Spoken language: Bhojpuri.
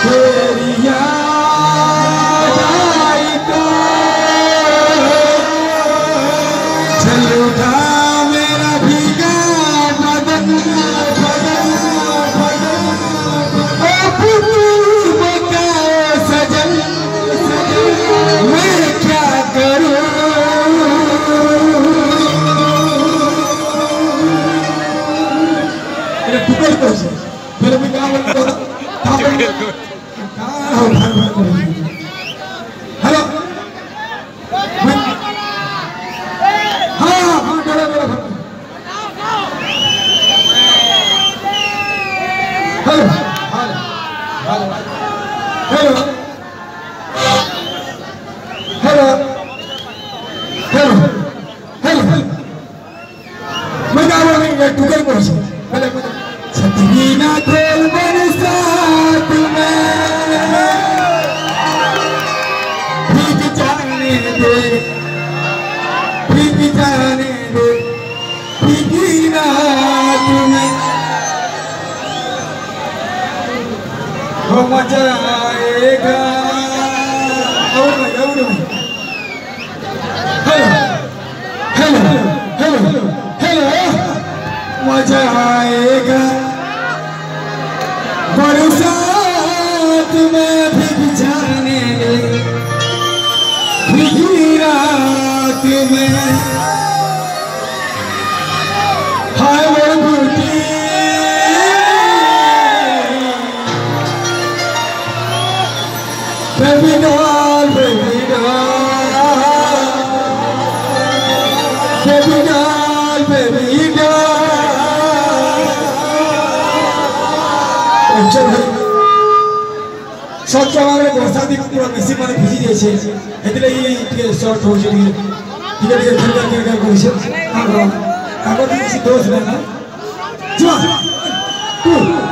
तेरी याद आई तो चल उठा मेरा भीगा बदन बदन बदन अब तू बताए सजन मैं क्या करूं मेरे टुकड़ को से मेरे भी काम करो हेलो हाँ हाँ hello hello hello hello hello hello मैं क्या बोलूँगा टुकड़ को से पहले छतरी ना खोल बरसात में भीग जाने दे भीगी रात में हो मजा आएगा और हेलो हेलो हेलो हेलो मजा आएगा बरसात में भीग जाने दे भीगी रात में हाय वो बूटी baby doll baby doll baby doll baby doll शॉर्ट जमाने बरसाती पूरा बेसी माने भिजी जाय छे एतले ई के शॉर्ट हो छै ठीक है खेल कर छै हां कागज किसी दोस्त ना जा